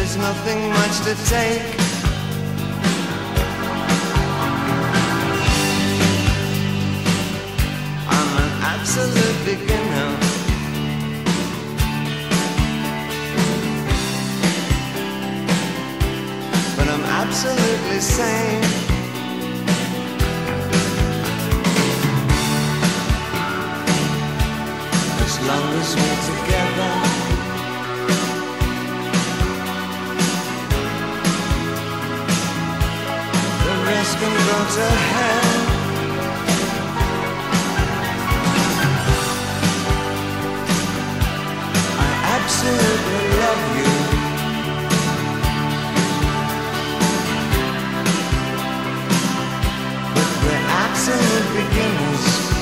there's nothing much to take. I'm an absolute beginner, but I'm absolutely sane. As long as we're together, the rest can go to hell. I absolutely love you, but we're absolute beginners.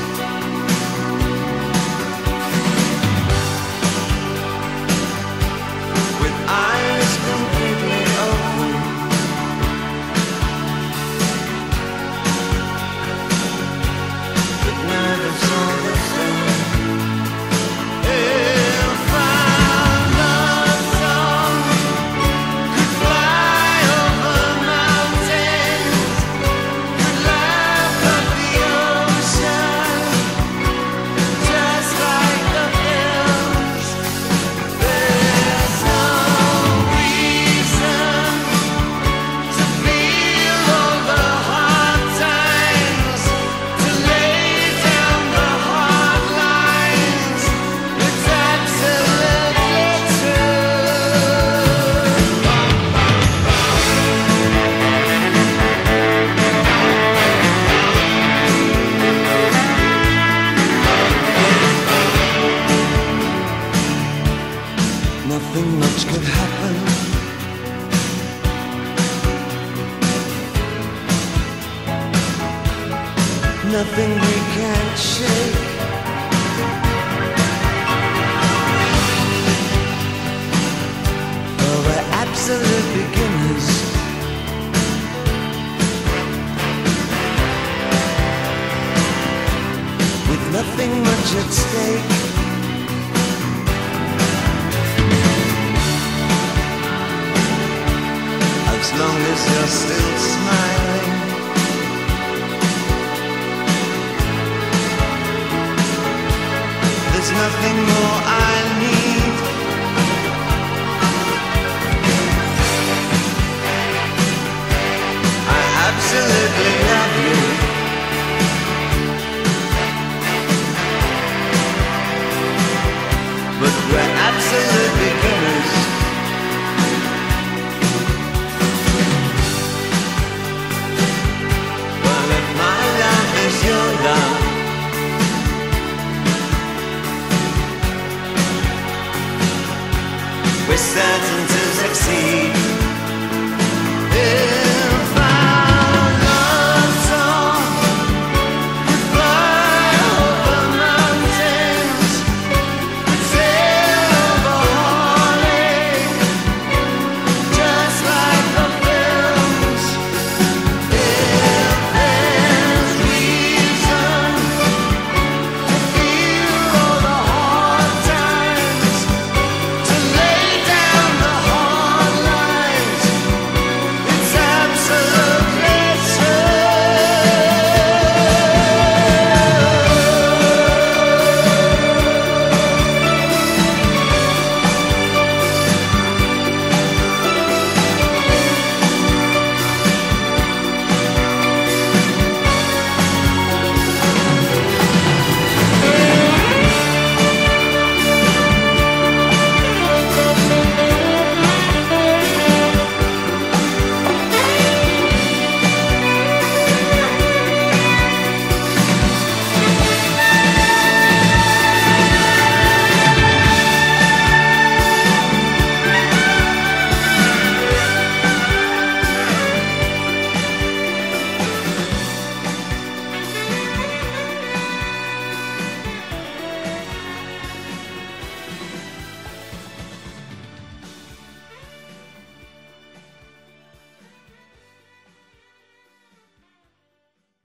Eyes completely open, but nerves all the same. If our love song could fly over mountains, could laugh at the ocean, just like the hills, there's no nothing much could happen. Nothing we can't shake. Oh, we're absolute beginners, with nothing much at stake. As long as you're still smiling, there's nothing more I